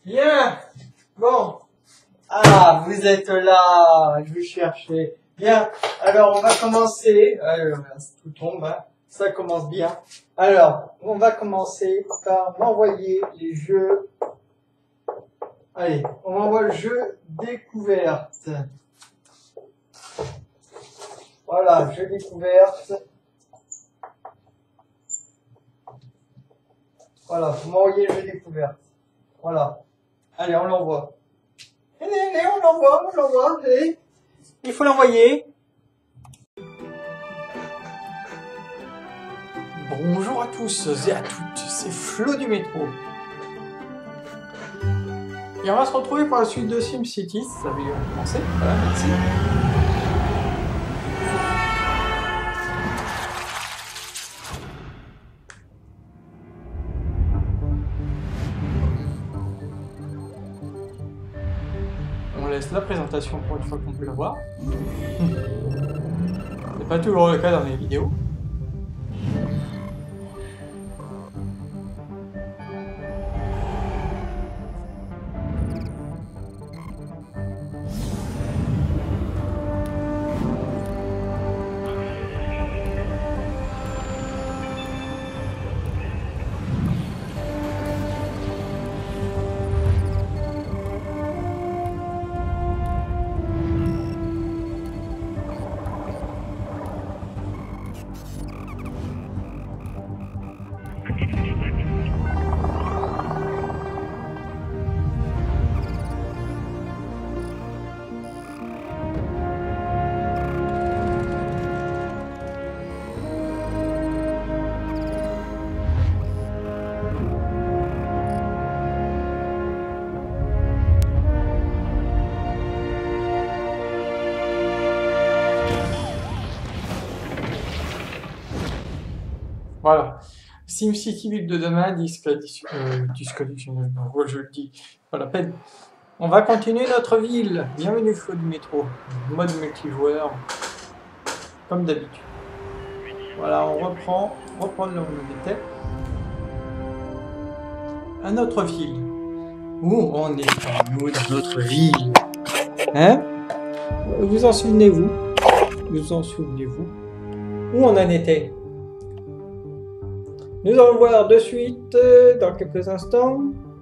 Bien. Bon. Ah, vous êtes là. Je vous cherchais. Bien. Alors, on va commencer. Alors, tout tombe. Hein. Ça commence bien. Alors, on va commencer par m'envoyer les jeux. Allez, on m'envoie le jeu découverte. Voilà, jeu découverte. Voilà, vous m'envoyez le jeu découverte. Voilà. Allez, on l'envoie. Allez, on l'envoie. Allez. Il faut l'envoyer. Bonjour à tous et à toutes, c'est Flo du métro. Et on va se retrouver pour la suite de SimCity, ça va commencer. Voilà, merci. On laisse la présentation pour une fois qu'on peut la voir. C'est pas toujours le cas dans les vidéos. Voilà. SimCity Ville de demain, disque additionnel. Ouais, je le dis, pas la peine. On va continuer notre ville. Bienvenue Flo du métro. Mode multijoueur. Comme d'habitude. Voilà, on reprend là où on était. À notre ville. Où on est nous dans notre ville. Hein? Vous en souvenez-vous? Où on en était? Nous allons voir de suite dans quelques instants.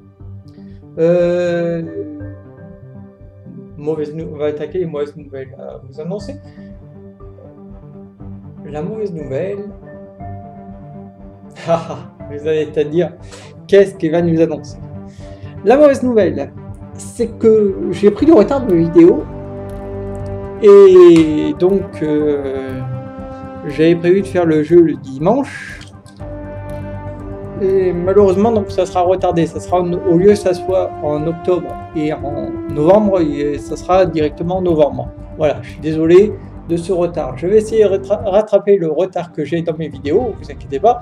On va attaquer les mauvaises nouvelles à vous annoncer. La mauvaise nouvelle. Vous allez à dire qu'est-ce qu'il va nous annoncer. La mauvaise nouvelle, c'est que j'ai pris du retard de vidéo. Et donc, j'avais prévu de faire le jeu le dimanche. Et malheureusement, donc ça sera retardé. Ça sera au lieu que ça soit en octobre et en novembre, ça sera directement en novembre. Voilà, je suis désolé de ce retard. Je vais essayer de rattraper le retard que j'ai dans mes vidéos. Vous inquiétez pas.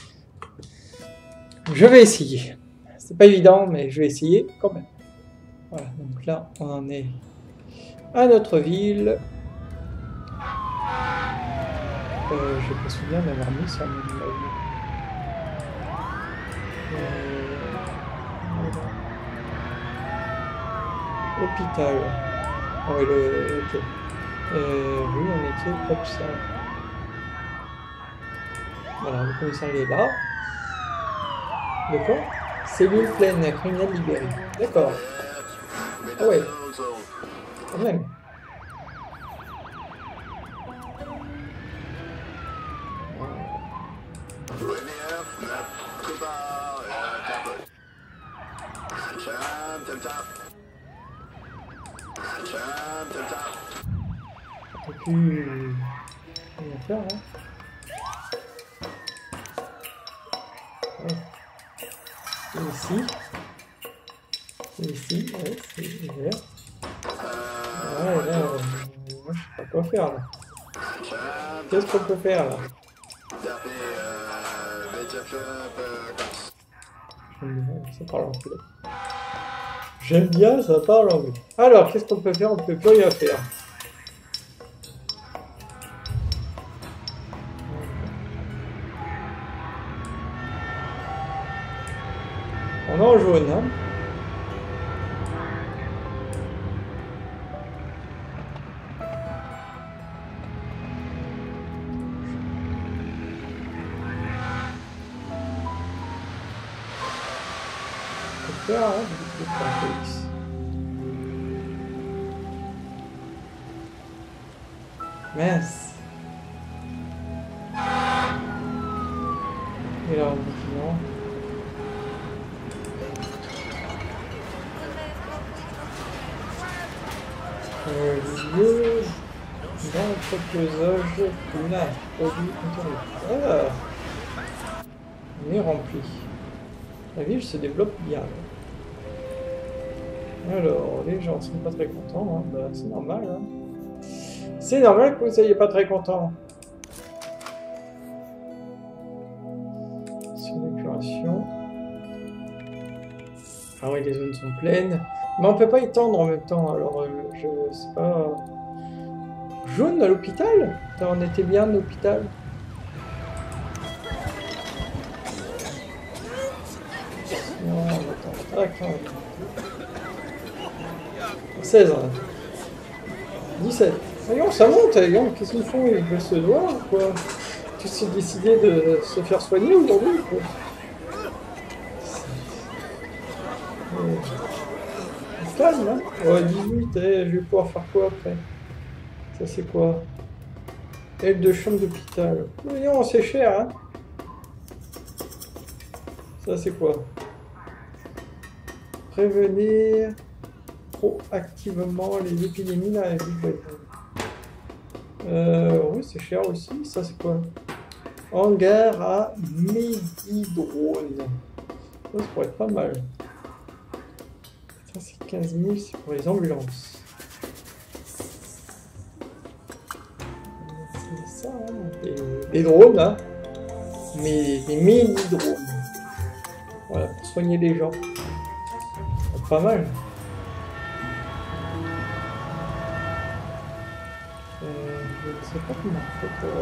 Je vais essayer. C'est pas évident, mais je vais essayer quand même. Voilà, donc là, on en est à notre ville. Je n'ai pas souvenir d'avoir mis ça. Hôpital. Ouais, ok. Oui, on était comme ça. Voilà, le commissariat est là. D'accord. Cellule pleine, criminel libéré. D'accord. Ah ouais. Quand même. Rien à faire, hein. Ouais. C'est ici, ouais, c'est vert. Ouais, là, moi je sais pas quoi faire là. Qu'est-ce qu'on peut faire là? Ça parle anglais. J'aime bien, ça parle anglais. Alors, qu'est-ce qu'on peut faire? On peut plus rien faire. On est en jaune, hein. faire, hein, pour la police. Mince. Et là, non. Lieu d'entreposage communal. Produit intérieur. Ah, on est rempli. La ville se développe bien. Alors, les gens sont pas très contents. Hein. Bah, c'est normal. Hein. C'est normal que vous soyez pas très contents. Sur l'épuration. Ah oui, les zones sont pleines. Mais on peut pas y tendre en même temps. Alors, je sais pas. Jaune à l'hôpital? On était bien à l'hôpital. Non, attends. Ah, quand même. 16. 17. Voyons, ça monte, voyons. Qu'est-ce qu'ils font? Ils veulent se voir, quoi? Tu t'es décidé de se faire soigner aujourd'hui, quoi? Calme, hein? Ouais, 18, je vais pouvoir faire quoi après? Ça, c'est quoi? Aide de chambre d'hôpital. Voyons, c'est cher, hein? Ça, c'est quoi? Prévenir proactivement les épidémies dans la ville. Oui, c'est cher aussi. Ça, c'est quoi? Hangar à Medidrone. Ça pourrait être pas mal. Ça, c'est 15 000, c'est pour les ambulances. C'est ça, hein? Des drones, hein? Mais des mini-drones. Voilà, pour soigner les gens. Pas mal. Je ne sais pas comment on fait pour...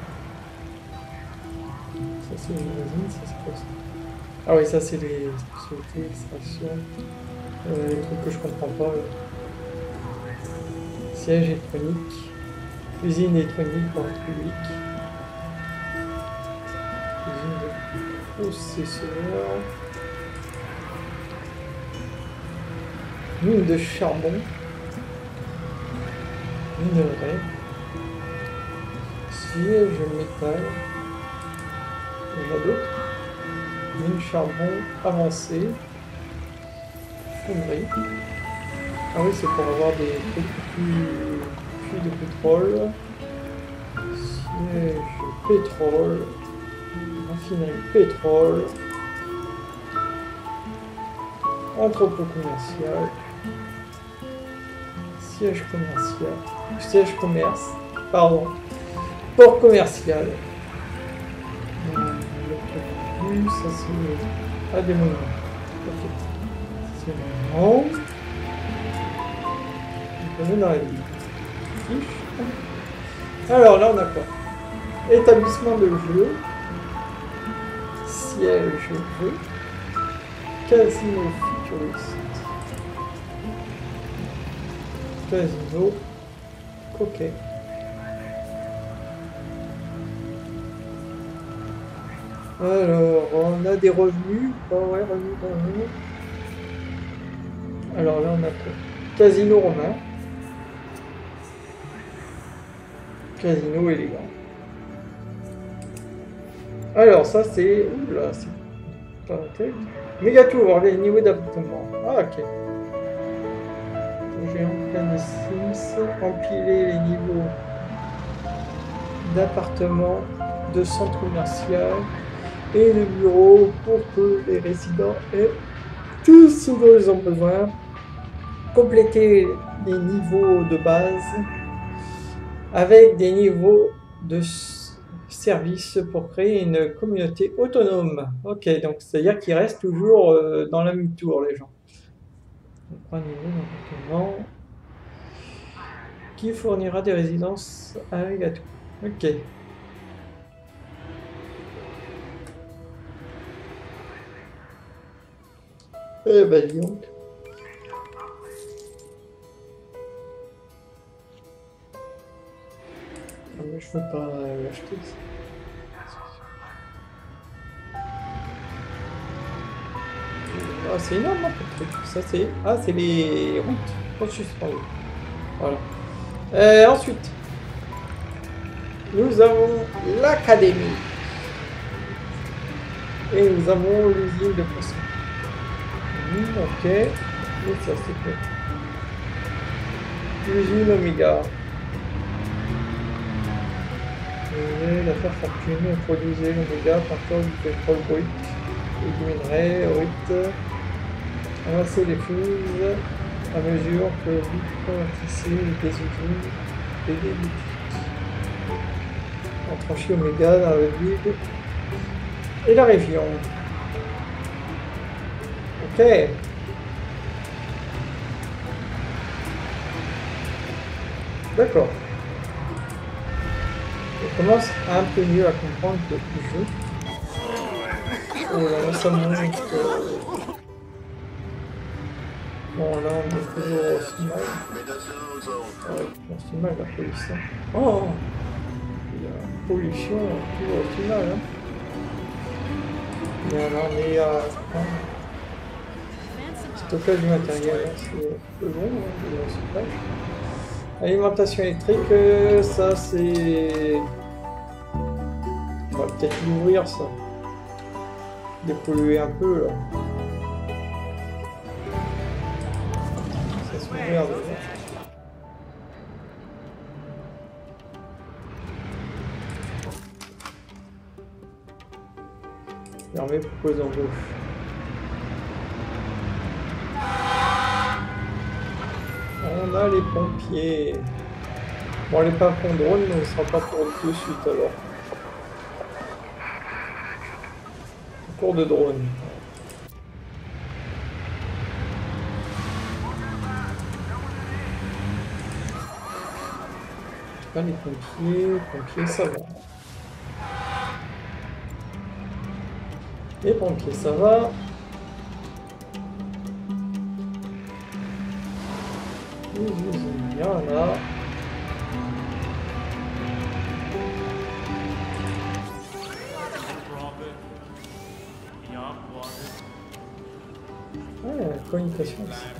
Ça c'est une usine, ça c'est quoi ça? Ah oui, ça c'est les spécialités, extraction. Les trucs que je comprends pas. Siège électronique. Usine électronique pour le public. Usine de processeur. Mine de charbon. Minerai. Siège métal. Il y en a d'autres. Mine charbon avancé. Fonderie. Ah oui, c'est pour avoir des puits de pétrole. Siège pétrole. Raffinerie pétrole. Entrepôt commercial. Siège commercial. Siège commerce. Pardon. Port commercial. Ça c'est... Ah, des monuments. Ok. C'est le nom. On est dans la ville. Alors là, on a quoi? Établissement de jeu. Siège jeu. Casino futuriste. Casino. Coquet. Alors, on a des revenus. Oh ouais, revenus. Alors là, on a quoi? Casino romain. Casino élégant. Alors, ça c'est... Oula, c'est pas terrible. Méga tour, les niveaux d'appartement. Ah, ok. Géant plein de Sims. Empiler les niveaux d'appartement, de centre commercial et de bureaux pour que les résidents aient tout ce dont ils ont besoin. Compléter les niveaux de base avec des niveaux de service pour créer une communauté autonome. Ok, donc c'est-à-dire qu'ils restent toujours dans la même tour, les gens. Donc, un niveau d'appartement qui fournira des résidences avec à tout. Ok. Eh ben, dis donc. Ah, mais je ne peux pas l'acheter. Oh, c'est énorme, hein, ce truc. Ça, c'est... Ah, c'est les routes suspendues. Voilà. Ensuite, nous avons l'académie. Et nous avons l'usine de poisson. Ok. Et ça, c'est quoi? L'usine Omega. La terre fortune produisait l'Oméga à partir du pétrole brut et du minerai brut. Ramasser les fouilles à mesure que vous convertissez des usines et des boutiques. On franchit Oméga dans le vide et la région. Ok. D'accord. On commence un peu mieux à comprendre le jeu. Oh là, ça monte. Bon, là, on est toujours aussi mal. Ouais, aussi mal la pollution. Oh! La pollution, toujours aussi mal. Hein. Bien, là, on est à. Stockage du matériel, hein, c'est un peu long, hein, le stockage. Alimentation électrique, ça c'est... On va peut-être l'ouvrir ça. Dépolluer un peu là. Ça s'ouvrir déjà. Fermé pour cause d'embauche. On a les pompiers. Bon, les patrons drones, mais on ne sera pas pour de suite alors. Cours de drone. Pas les pompiers ça va. Les pompiers ça va. Il y en a. Ouais, la communication.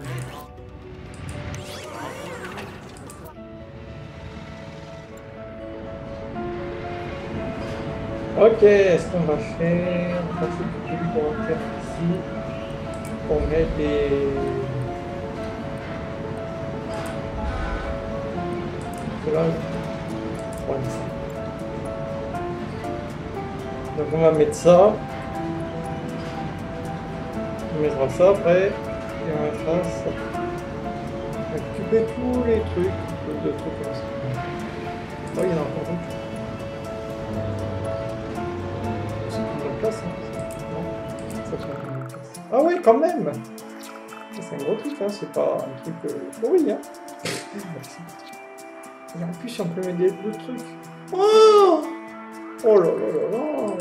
Ok, est-ce qu'on va faire? On va faire du début commentaire ici pour mettre des. Là, voilà. Donc on va mettre ça. On mettra ça après. Et on mettra ça. On va occuper tous les trucs, de trucs comme ça. Oh, il y en a encore d'autres. C'est une bonne place, hein. Non, ça prend une bonne place. Ah ouais, quand même. C'est un gros truc, hein. C'est pas un truc pourri, hein. Merci. Et en plus, on peut mettre d'autres trucs. Oh! Oh là là là là!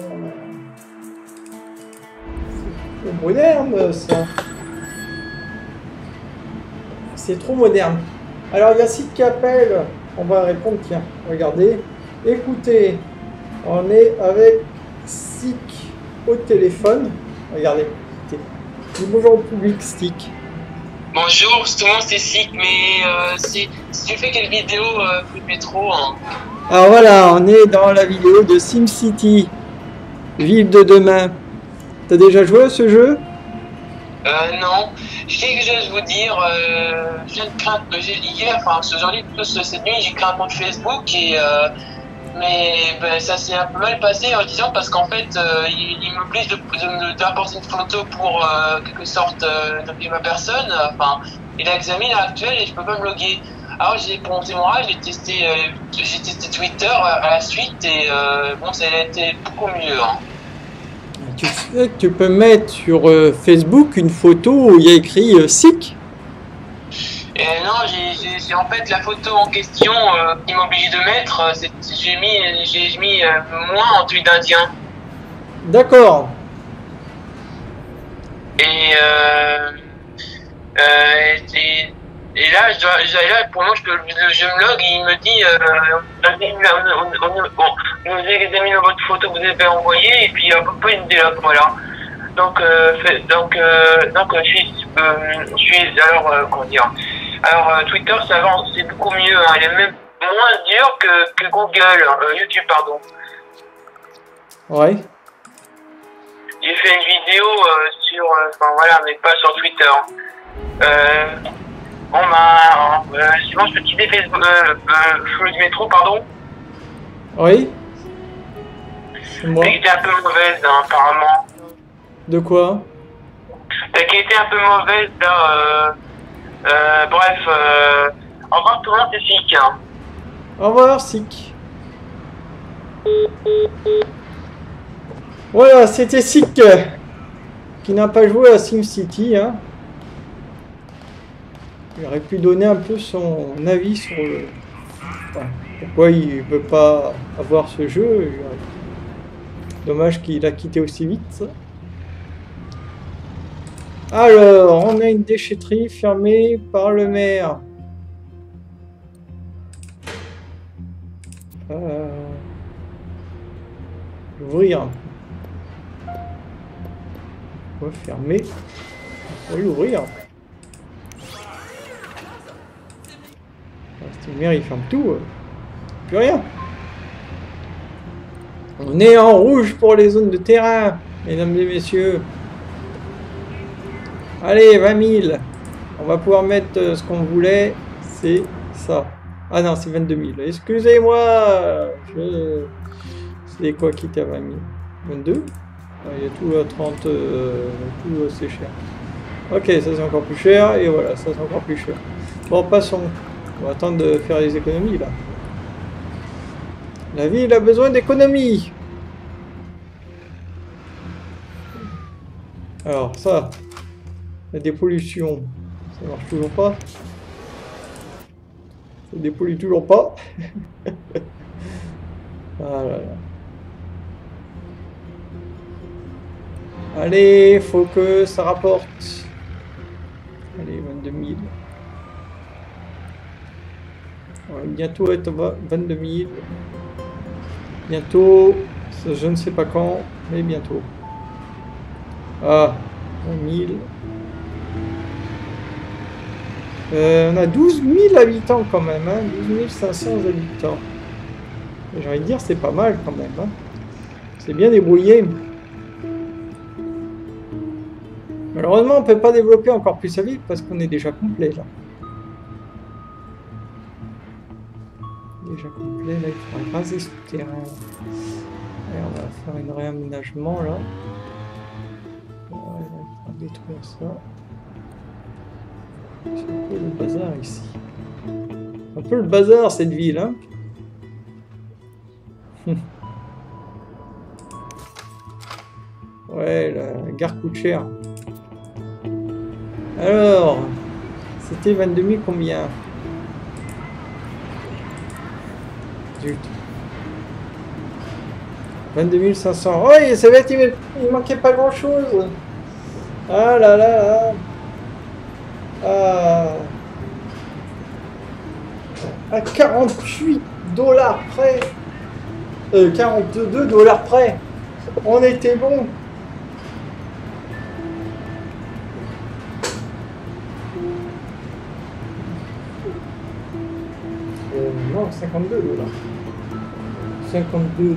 C'est trop moderne, ça! C'est trop moderne. Alors, il y a Sid qui appelle. On va répondre, tiens, regardez. Écoutez, on est avec Stick au téléphone. Regardez, écoutez. Dis bonjour au public, Stick. Bonjour, tout le monde c'est Sick, mais si tu fais quelle vidéo, flippez trop, hein. Alors voilà, on est dans la vidéo de SimCity, Ville de demain. T'as déjà joué à ce jeu? Non. Je sais que je vais vous dire, je viens de créer, hier, enfin aujourd'hui, plutôt cette nuit, j'ai créé un compte Facebook et mais ben, ça s'est un peu mal passé en disant parce qu'en fait, il m'oblige d'apporter une photo pour quelque sorte d'appeler ma personne. Enfin, il a examiné l'actuel et je peux pas me loguer. Alors pour mon témoignage, j'ai testé Twitter à la suite et bon, ça a été beaucoup mieux. Hein. Tu sais que tu peux mettre sur Facebook une photo où il y a écrit Sick. Non, j'ai en fait la photo en question qui m'oblige de mettre, j'ai mis moi en tenue d'Indien. D'accord. Et là, là, pour moi, je me log et il me dit on examine votre photo que vous avez envoyée et puis à peu près une idée là, voilà. je suis alors, comment dire. Alors, Twitter, ça va, c'est beaucoup mieux. Hein. Il est même moins dur que Google, YouTube, pardon. Ouais. J'ai fait une vidéo sur, enfin voilà, mais pas sur Twitter. Bon ben, sinon je peux quitter Facebook, Flou du métro, pardon. Oui. C'est moi. Qui était un peu mauvaise, hein, apparemment. De quoi? Qui était un peu mauvaise, là, bref, au revoir tout le monde, c'est Sick. Hein. Au revoir, Sick. Voilà, c'était Sick qui n'a pas joué à SimCity. Hein. Il aurait pu donner un peu son avis sur le... Enfin, pourquoi il ne veut pas avoir ce jeu. Dommage qu'il a quitté aussi vite. Alors, on a une déchetterie fermée par le maire. Ouvrir. On va fermer. On va l'ouvrir. Le maire il ferme tout. Plus rien. On est en rouge pour les zones de terrain, mesdames et messieurs. Allez, 20 000. On va pouvoir mettre ce qu'on voulait. C'est ça. Ah non, c'est 22 000. Excusez-moi. C'est quoi qui était à 20 000? 22? Ah, il y a tout à 30. Tout c'est cher. Ok, ça c'est encore plus cher. Et voilà, ça c'est encore plus cher. Bon, passons. On va attendre de faire les économies là. La ville a besoin d'économies. Alors ça, la dépollution, ça marche toujours pas. Ça dépollue toujours pas. Ah là là. Allez, faut que ça rapporte. Allez, 22 000. On va bientôt être 22 000. Bientôt, je ne sais pas quand, mais bientôt. Ah, 20 000. On a 12 000 habitants quand même, hein, 12 500 habitants. J'ai envie de dire, c'est pas mal quand même. Hein. C'est bien débrouillé. Malheureusement, on ne peut pas développer encore plus sa ville parce qu'on est déjà complet là. Déjà complet, là il faudra raser ce terrain. Et on va faire un réaménagement là. Ouais, là, il faudra détruire ça. C'est un peu le bazar ici. Un peu le bazar cette ville, hein. Ouais, la gare coûte cher. Alors, c'était 22 000 combien? Zut. 22 500. Oh, ça va être, il manquait pas grand chose. Ah là là là. Ah. À 48 $ près. 42 $ près. On était bon. Non, 52 $. 52 $.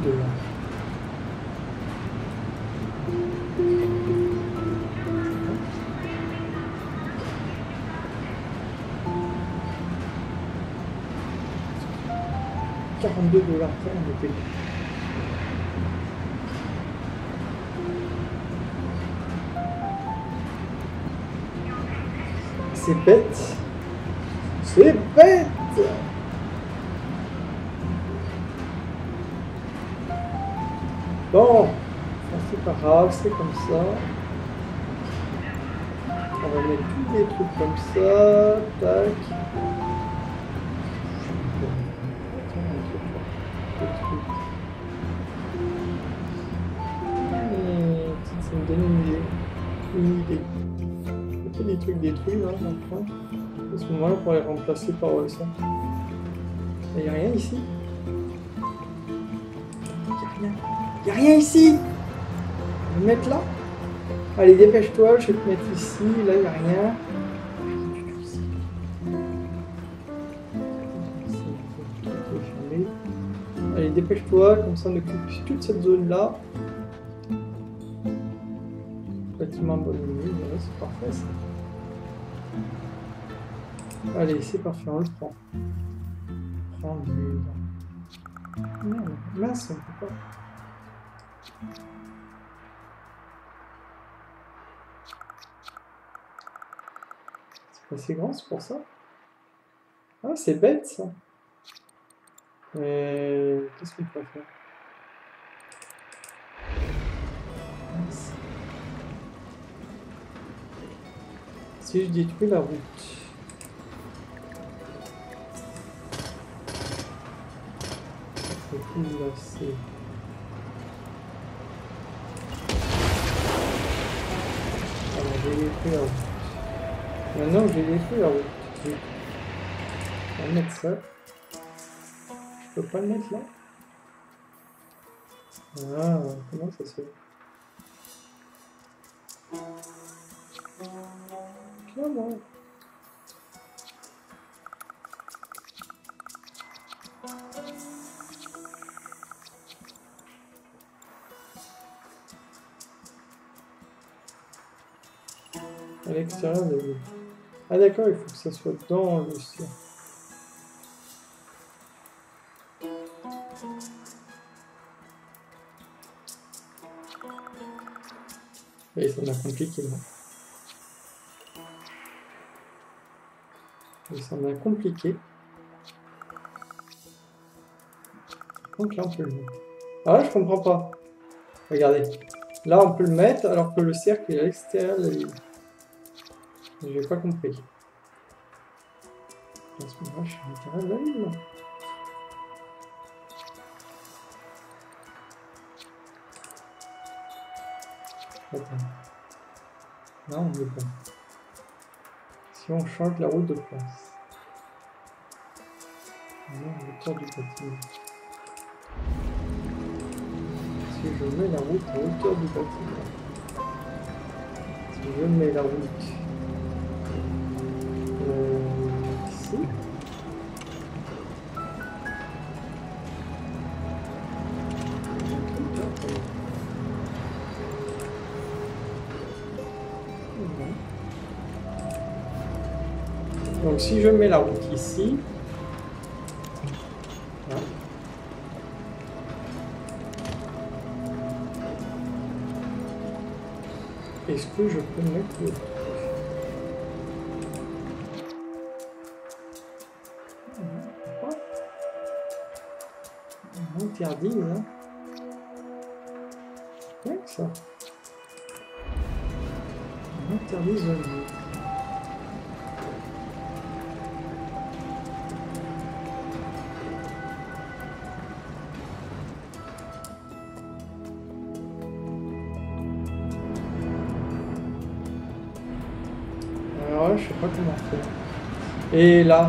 $42 près, on était. C'est bête. C'est bête. Bon, c'est pas grave, c'est comme ça. On va mettre tous des trucs comme ça. Tac. Ça me donne une idée. Une idée. Il y a des trucs détruits là, dans le coin. À ce moment-là, on pourrait les remplacer par ça. Il n'y a rien ici. Il n'y a rien. Il n'y a rien ici. On va le mettre là. Allez, dépêche-toi, je vais te mettre ici. Là, il n'y a rien. Allez, dépêche-toi, comme ça on occupe toute cette zone-là. Bâtiment bonne nuit, voilà, c'est parfait ça. Allez, c'est parfait, on le prend. Prends le mur. Merde, mince, on peut pas. C'est pas assez grand, c'est pour ça. Ah, c'est bête ça. Mais qu'est-ce qu'on peut faire? Mince. Si je détruis la route. C'est tout là, c'est... Alors, j'ai détruit la route. Maintenant que j'ai détruit la route, je vais mettre ça. Je peux pas le mettre là? Ah, comment ça se fait? Comment? À l'extérieur de l'île. Ah d'accord, il faut que ça soit dans le ciel. Et ça m'a compliqué, non? Et ça m'a compliqué. Donc là, on peut le mettre. Ah là, je comprends pas. Regardez. Là, on peut le mettre alors que le cercle est à l'extérieur de l'île. J'ai pas compris. À ce moment-là, je suis à l'intérieur de la l'île. Attends. Non, on n'est pas. Si on change la route de place. Non, hauteur du bâtiment. Si je mets la route à hauteur du bâtiment. Si je mets la route ici. Donc si je mets la route ici, là, est-ce que je peux mettre le... Pourquoi on interdit, hein? Ouais, ça. On interdit zone. Je sais pas comment faire. Et là,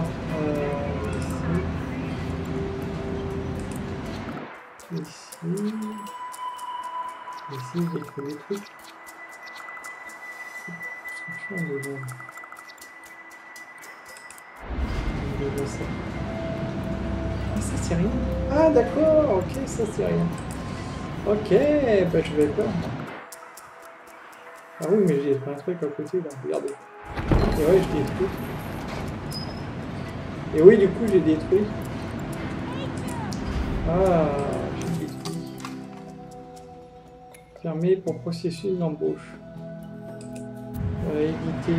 ici, j'ai fait des trucs. Construction de zone. Déjà ça. Ah, ça c'est rien. Ah d'accord, ok, ça c'est rien. Ok, bah je vais pas. Ah oui, mais j'ai fait un truc à côté là, regardez. Et ouais, je détruis. Et oui, du coup, j'ai détruit. Ah, j'ai détruit. Fermé pour processus d'embauche. Éviter.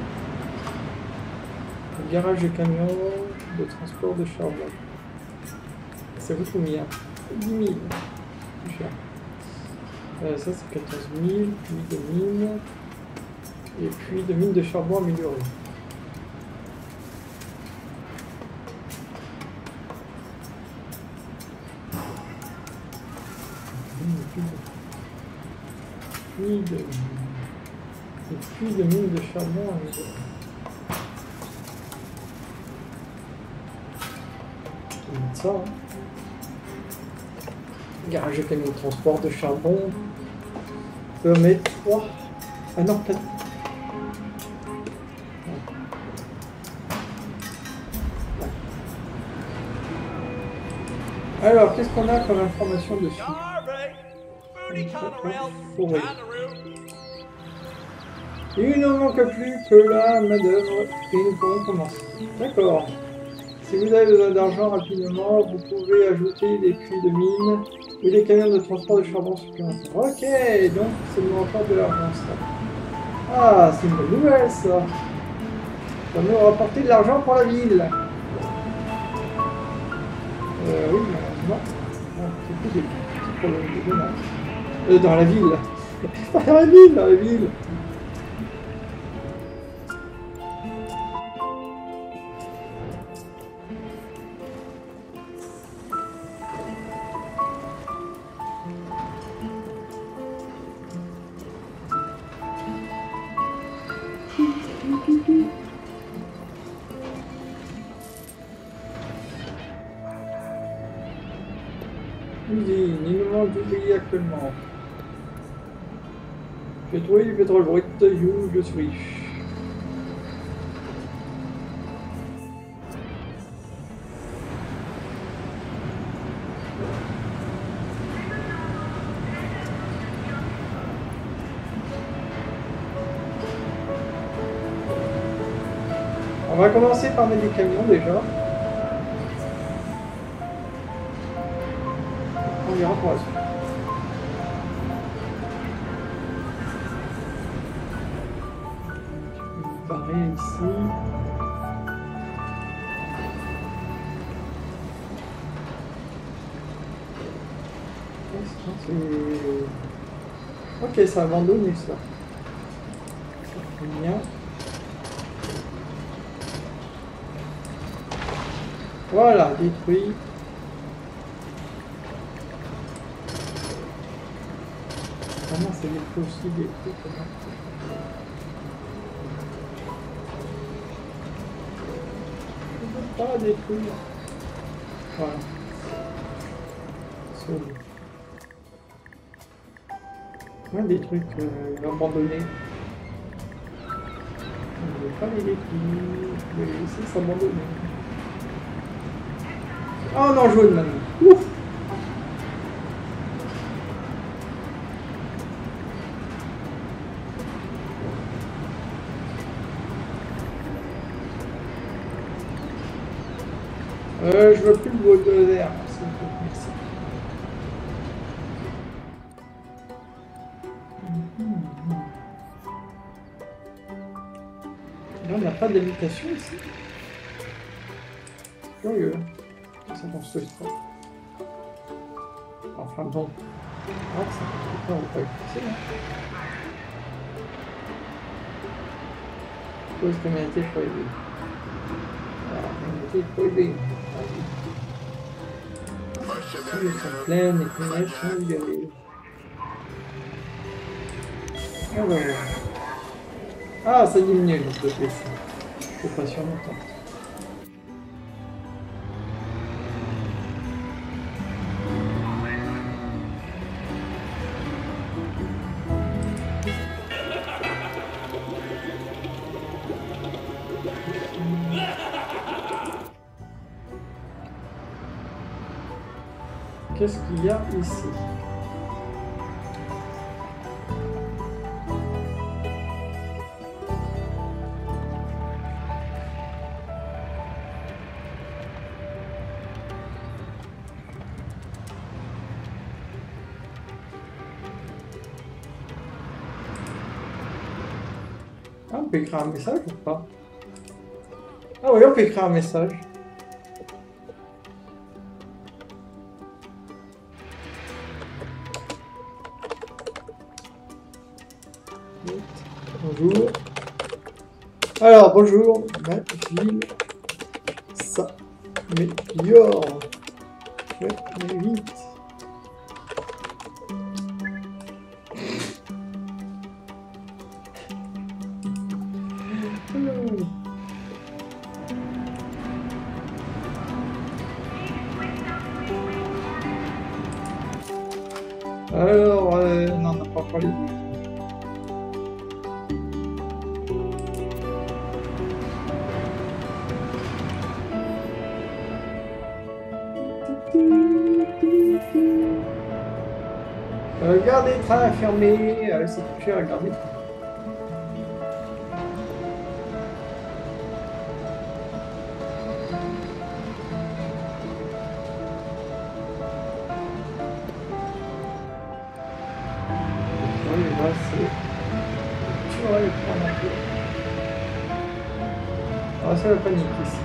Le garage de camion de transport de charbon. Ça coûte combien? 10 000. Plus cher. Ça, c'est 14 000. Puis de mine. Et puis de mine de charbon améliorée. Puis de mine de charbon améliorée. On va mettre ça. Hein. Garage de camion de transport de charbon. On peut mettre 3. Ah non, pas... Alors, qu'est-ce qu'on a comme information dessus? Forêt. Il ne manque plus que la main-d'œuvre et nous pourrons commencer. D'accord. Si vous avez besoin d'argent rapidement, vous pouvez ajouter des puits de mine ou des camions de transport de charbon supplémentaires. Ok, donc c'est nous rapporte de l'argent ça. Ah, c'est une bonne nouvelle ça. Ça va nous rapporter de l'argent pour la ville. Oui, malheureusement. C'est plus des petits problèmes de dommage. Dans la ville. Dans la ville. Usine, il nous manque d'ouvriers actuellement. J'ai trouvé du pétrole brut, je suis riche. On va commencer par mettre des camions déjà. On ira pour la suite. Pareil ici. Ok, ça a abandonné ça. Bien. Voilà, détruit. Vraiment, c'est détruit aussi des trucs comme ça. Je ne peux pas détruire. Voilà. Sauve. Ouais, des trucs abandonnés. On ne veut pas les détruire. Je vais les laisser s'abandonner. Oh non, jaune maintenant. Ouf. Je veux plus le bulldozer. Merci. Là, on n'a pas d'habitation ici. Curieux. Ça construit pas. Enfin bon. Ah, ça construit pas, on va pas y passer, hein. Cause communauté prohibée. Alors, communauté prohibée. Les sont pleines, les fenêtres sont libérées. Alors. Ah, ça diminue donc le PC. Je suis pas sûr longtemps. Qu'est-ce qu'il y a ici? Ah, on peut écrire un message ou pas? Ah oui, on peut écrire un message. Bonjour. Alors, bonjour, ma ville s'améliore. Ouais, mais vite. Alors, non, on n'a pas parlé de... Gare des trains fermée. C'est plus cher à garder. Ah, ça va paniquer ici.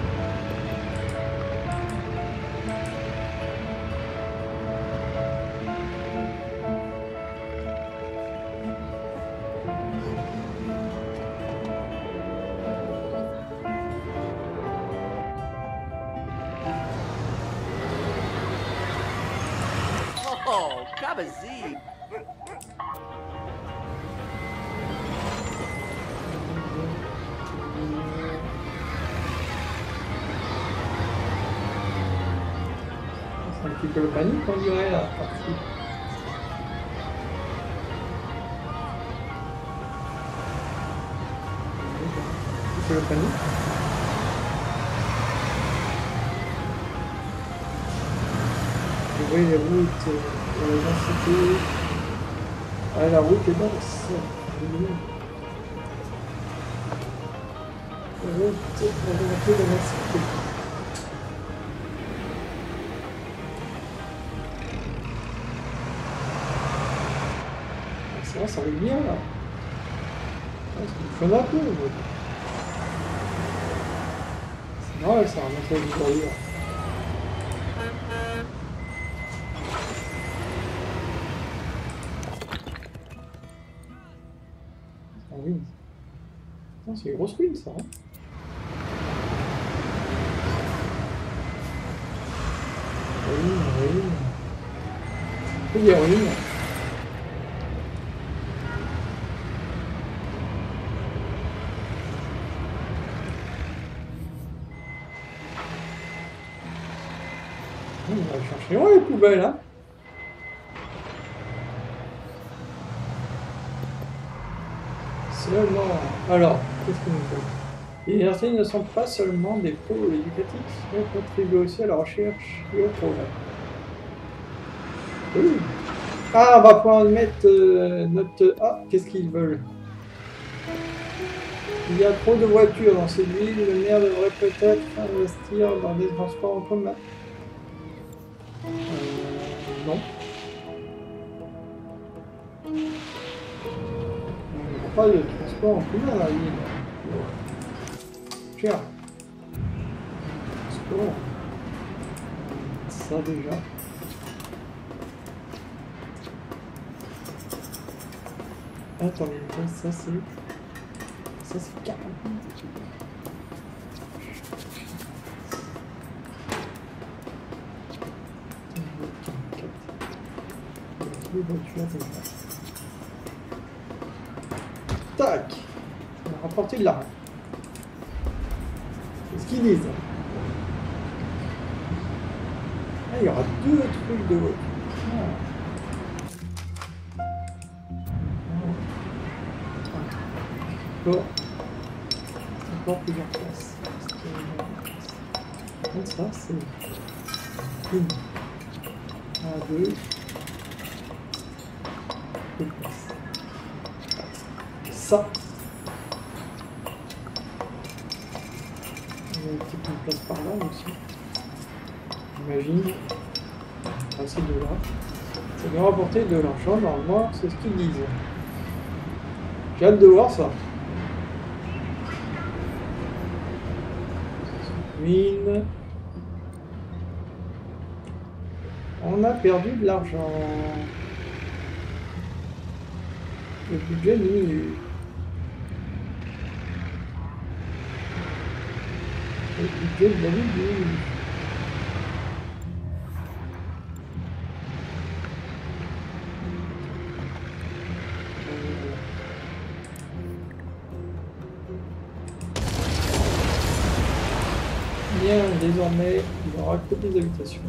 Oh, Kabazee! C'est un petit peu le panique, on dirait, la partie. Un petit peu le panique. Vous voyez les routes, la densité. Ah, la route est dense. La route, la densité. Ça va bien là. Ça me fait un peu. C'est normal, ça va montrer du bordure. C'est un ruine. C'est une grosse ruine ça. Hein. Ruine. Il y a ruine. On va chercher loin les poubelles, hein. Seulement... Alors, qu'est-ce que nous faisons? Les universités ne sont pas seulement des pôles éducatifs, mais contribuent aussi à la recherche et au progrès. Oui. Ah, on va pouvoir mettre notre... Ah, qu'est-ce qu'ils veulent? Il y a trop de voitures dans cette ville, le maire devrait peut-être investir dans des transports en commun. Non. Il n'y a pas de transport en commun dans la ville. Cher. Transport. Ça déjà. Attendez, ça c'est... Ça c'est 40. Les voitures déjà. Tac! On a rapporté de l'argent. C'est ce qu'ils disent. Ah, il y aura 2 trucs de voiture. Bon. Encore plusieurs places. Donc ça, c'est 1, 2, 2 places. Ça. Il y a une petite place par là aussi. J'imagine. C'est de là. Ça doit rapporter de l'argent, normalement, c'est ce qu'ils disent. J'ai hâte de voir ça. Mine. On a perdu de l'argent. Le budget diminue. Le budget de la ville diminue. Bien, désormais, il n'y aura que des habitations.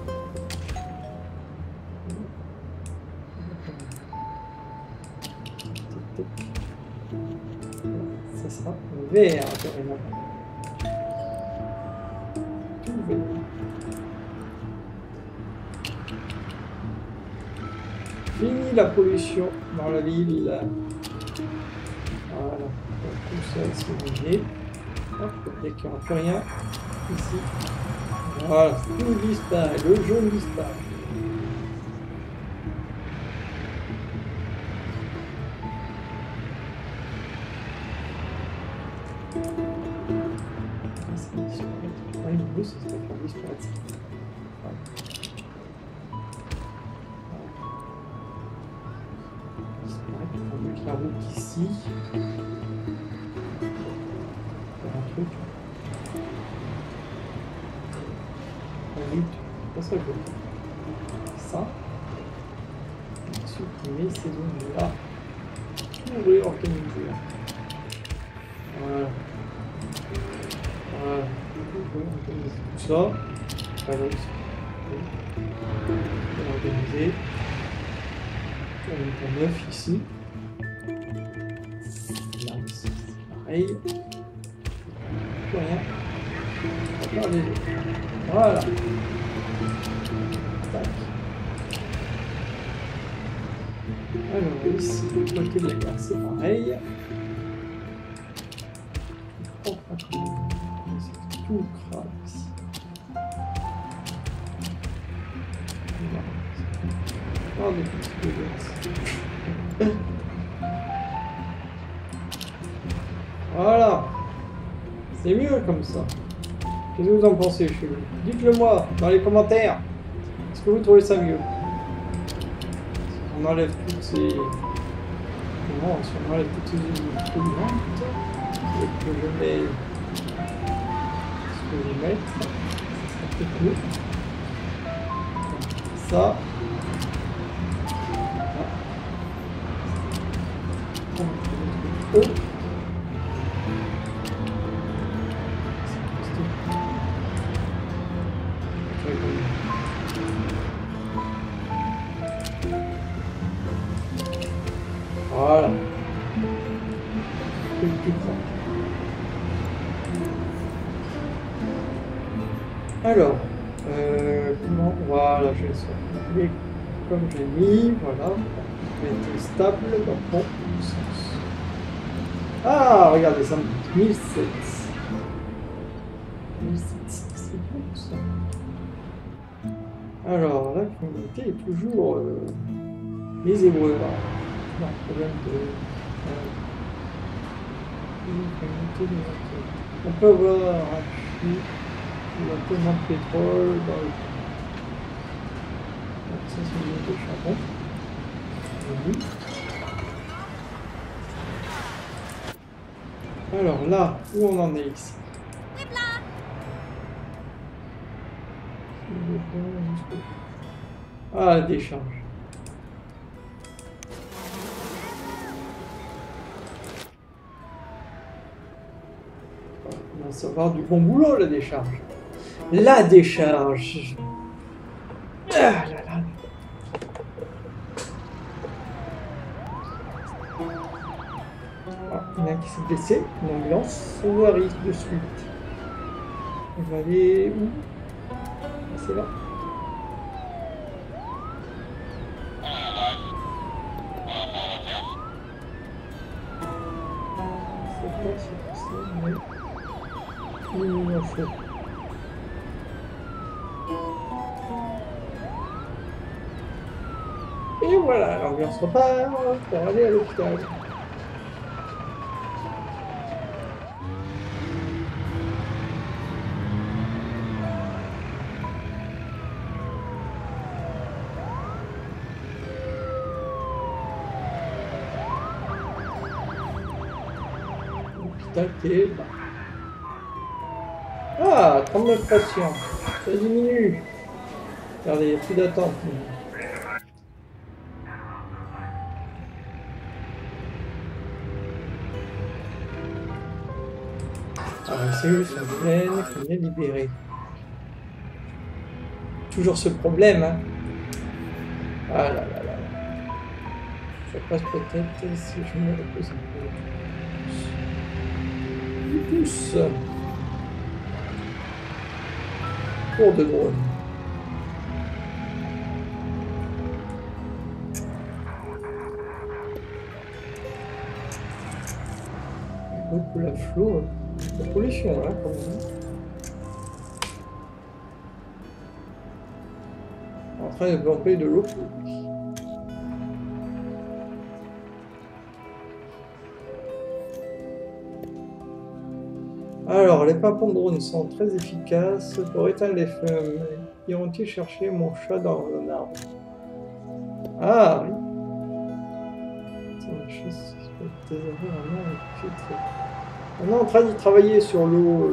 Ça sera vert, carrément. Tout vert. Fini la pollution dans la ville. Voilà. Tout ça, c'est mouillé. Hop, dès qu'il n'y aura plus rien ici. Voilà, tout disparaît, le jaune disparaît. Ça disparaît. Ouais, le bleu, ça serait faire disparaître ça. Voilà. Disparaître, on va mettre la route ici. Faire un truc. Pas ça, ça. Supprimer ces zones-là. Tout réorganiser. Voilà. Voilà. Tout réorganiser. Tout ça. Voilà. Réorganiser. On met un 9 ici. Là, c'est pareil. Plus rien. On va faire les autres. Voilà. Tac. Alors ici, le côté de la gare, c'est pareil. C'est tout crade ici. Oh, des petits peu de voilà. C'est mieux comme ça. Qu'est-ce que vous en pensez chez vous? Dites-le moi dans les commentaires. Est-ce que vous trouvez ça mieux? On enlève toutes ces... Non, si on enlève toutes ces unités polluantes, et que je mets ce que je vais mettre, ça sera plus cool. Ça. Oh. Voilà. Alors, comment? Voilà, je vais sortir comme j'ai mis, voilà. Mettre stable dans mon sens. Ah, regardez, ça me dit 1007. 1007, c'est bon ça. Alors, la communauté est toujours les Hébreux. Non, problème de... on peut avoir un puits, il y a tellement de pétrole dans le... Donc ça c'est une de charbon. Oui. Alors là, où on en est ici? Ah, la décharge. Ça va avoir du bon boulot, la décharge. La décharge. Ah là là. Ah, il y en a un qui s'est blessé. Une ambulance. On arrive de suite. On va aller où? C'est là. C'est pas si facile, mais... il en faut. Et voilà, l'ambiance repart pour aller à l'hôpital. L'hôpital qui est là. Ah, 39 patients. Ça diminue. Regardez, il n'y a plus d'attente. Ah, les cellules sont pleines, qu'on est libéré. Toujours ce problème, hein. Ah là là là là. Ça passe peut-être si je me repose un peu. Il pousse. Cours de drone. beaucoup la flot. La pollution là quand même. En train de pomper de l'eau. Alors, les pimpons de drone sont très efficaces pour éteindre les flammes. Iront-ils chercher mon chat dans un arbre? Ah oui. On est en train d'y travailler sur l'eau.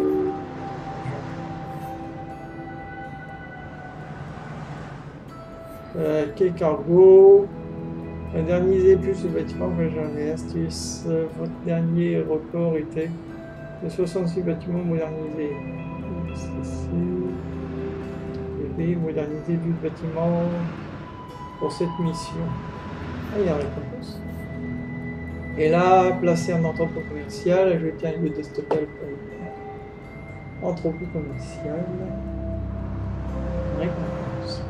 Quai cargo. Moderniser plus le bâtiment que jamais. Astuce. Votre dernier record était de 66 bâtiments modernisés. Moderniser 12 bâtiments pour cette mission. Ah, il y a une récompense. Et là, placer un entrepôt commercial, ajouter un lieu de stockage pour entrepôt commercial. Récompense.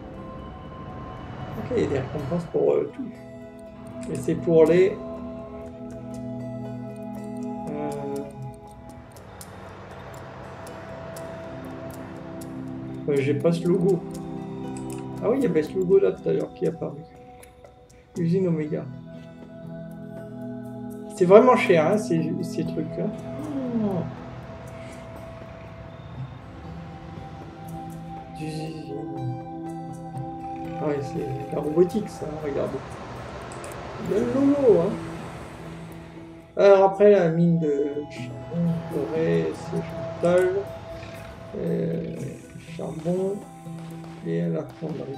Ok, il y a des récompenses pour tout. Et c'est pour les... j'ai pas ce logo. Ah oui, il y avait ce logo là tout à l'heure qui est apparu. Usine Omega. C'est vraiment cher, hein, ces trucs. Hein. Oh. Ah ouais, c'est la robotique, ça, regardez. Il y a le logo, hein. Alors après, la mine de charbon, forêt, c'est Chantal. Charbon et la fonderie.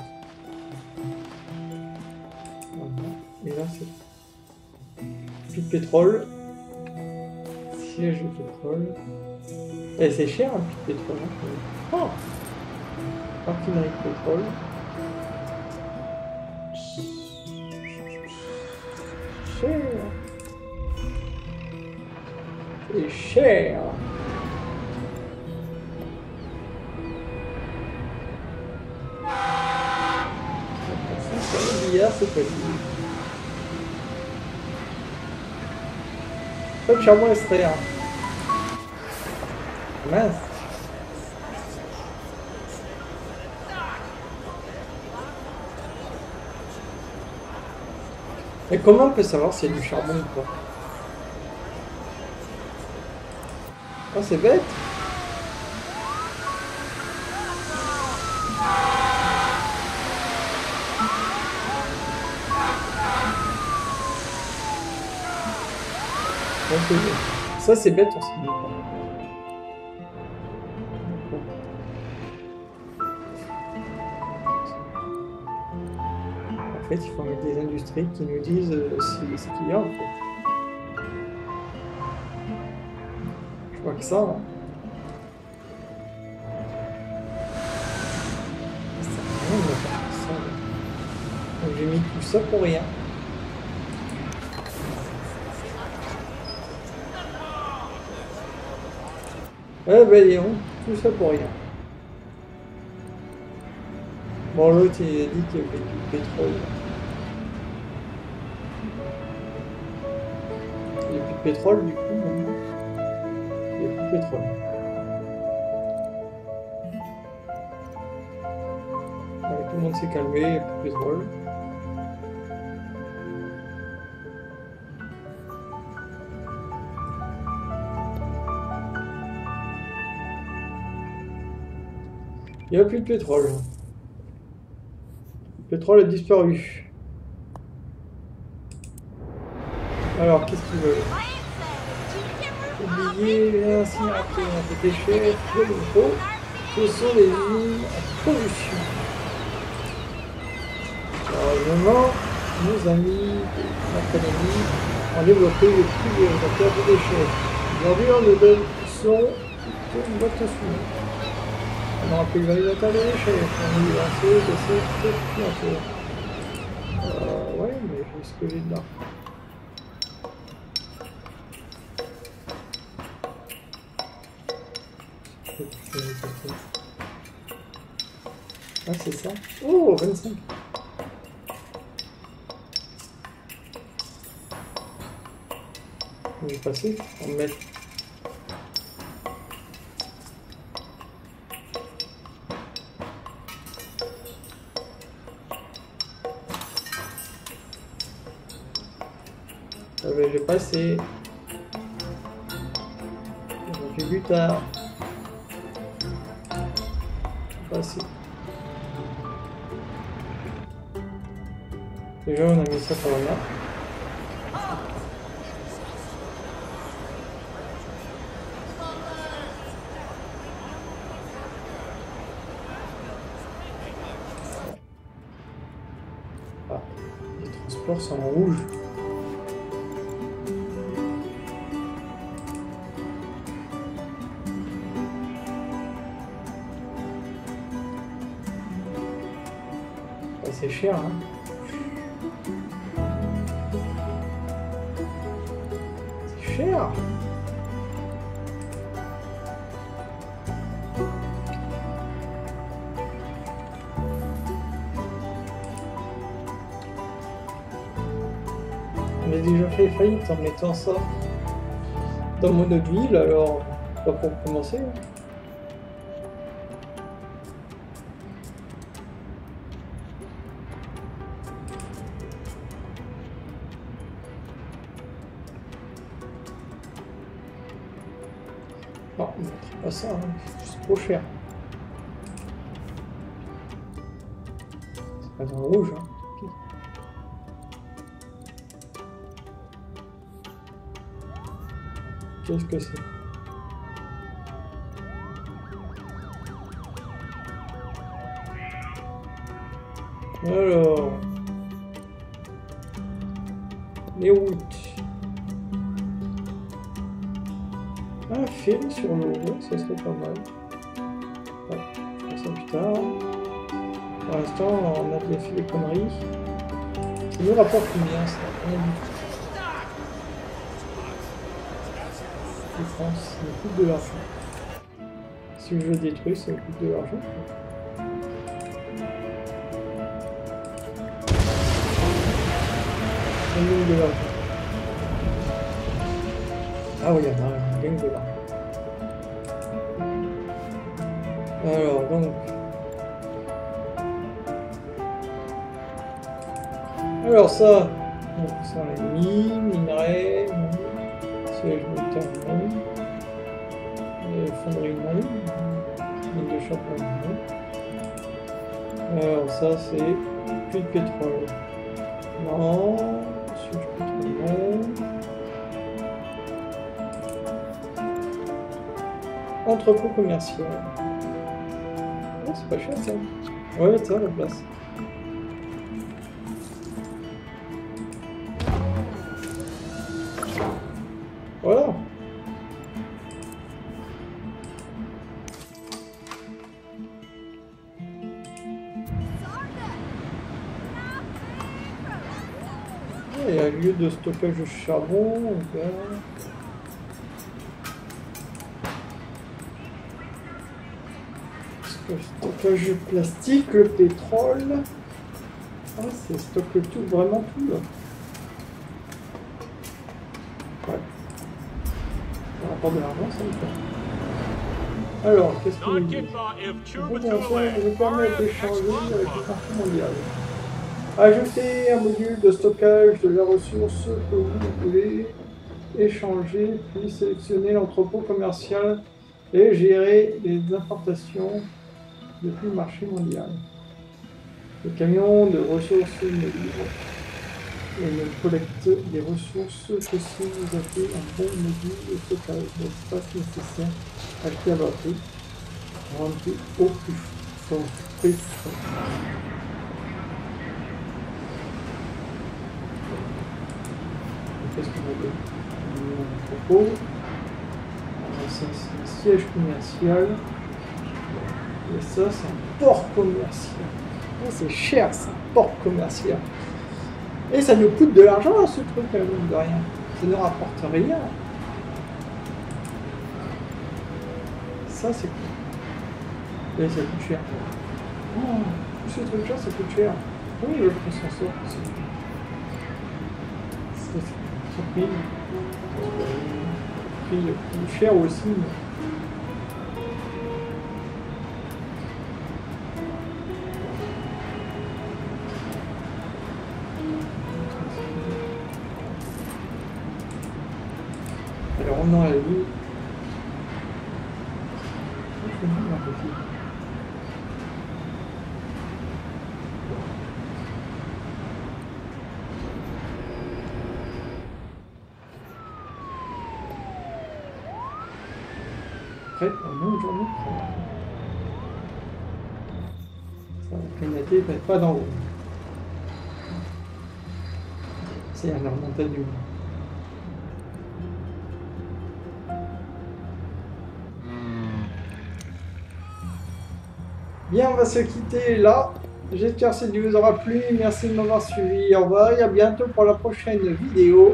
Voilà. Et là, c'est puits de pétrole. Siège de pétrole. Et c'est cher un puits de pétrole. Hein. Oh, raffinerie de pétrole. Cher. C'est cher. C'est possible. Pas de charbon extrait. Hein. Mince. Mais comment on peut savoir s'il y a du charbon ou pas? Oh, c'est bête. Ça c'est bête on se dit. En fait il faut mettre des industries qui nous disent ce qu'il y a en fait. Je vois que ça. Hein. Donc j'ai mis tout ça pour rien. Ouais, ben Léon, tout ça pour rien. Bon, l'autre il a dit qu'il y avait du pétrole. Il n'y a plus de pétrole du coup, maintenant. Il n'y a plus de pétrole. Ouais, tout le monde s'est calmé, il n'y a plus de pétrole. Il n'y a plus de pétrole. Le pétrole a disparu. Alors, qu'est-ce qu'ils veulent? Oubliez l'incinérateur des déchets, de l'eau. Ce sont les usines à pollution. Heureusement, nos amis de l'académie ont développé le pulvérisateur de déchets. Aujourd'hui, on nous donne son une boîte à fumer. On aura pulvérisateur de déchets. On est lancé de cette créature. Ouais, mais j'ai ce que j'ai de là. Ah, c'est ça. Oh, 25. On est passé. On va mettre. Ah ben, j'ai passé. On fait plus tard. Passé. Déjà, on a mis ça par là. Ah, les transports sont en rouge. Ah, c'est cher, hein. Cher. On a déjà fait faillite en mettant ça dans mon autre ville, alors pas pour commencer. Non, on ne mettra pas ça, hein. C'est trop cher. C'est pas dans le rouge, hein. Qu'est-ce que c'est? Alors, les routes. Un film sur l'eau, ça serait pas mal. Ouais, je ferai ça plus tard. Pour l'instant, on a déjà fait des conneries. Ça nous rapporte combien ça? Rien du tout. France, ça me coûte de l'argent. Si je détruis, ça me coûte de l'argent. Un million de l'argent. Ah oui, il y en a un million de l'argent. Alors, donc. Alors, ça. Donc, ça, on l'a mis, minerai, siège militaire, non. Fonderie, non. Mine de charbon, non. Alors, ça, c'est puits de pétrole. Non. Siège pétrole, non. Entrepôt commercial. Oh, c'est pas cher ça. Ouais, ça, la place. Voilà. Il y a un lieu de stockage de charbon. Stockage de plastique, le pétrole. Ah, c'est stocke tout, vraiment tout là. Ouais. Ça rapporte de l'argent, ça me fait. Alors, qu'est-ce que nous dit? Je permet d'échanger avec le marché mondial. Ajouter un module de stockage de la ressource que vous voulez échanger, puis sélectionner l'entrepôt commercial et gérer les importations depuis le marché mondial. Le camion de ressources me livre et me collecte des ressources que si vous avez un bon module de stockage d'espace nécessaire à acheter à bas prix, rempli au plus fort prix. Qu'est-ce qu'on a d'autre? Un entrepôt. Ça, c'est un siège commercial. Et ça, c'est un port commercial. Oh, c'est cher, c'est un port commercial. Et ça nous coûte de l'argent, ce truc, à mine de rien. Ça ne rapporte rien. Ça, c'est cool. Et ça coûte cher. Oh, tous ces trucs-là, ça coûte cher. Oui, le prix s'en sort. C'est surpris. Puis le plus cher aussi. Alors on en a vu. Après, on a une journée. Ça va clignoter, peut-être pas d'en haut. C'est un remonté du monde. Bien, on va se quitter là. J'espère que cette vidéo vous aura plu. Merci de m'avoir suivi. Au revoir et à bientôt pour la prochaine vidéo.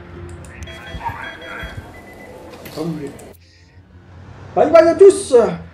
Bye bye à tous!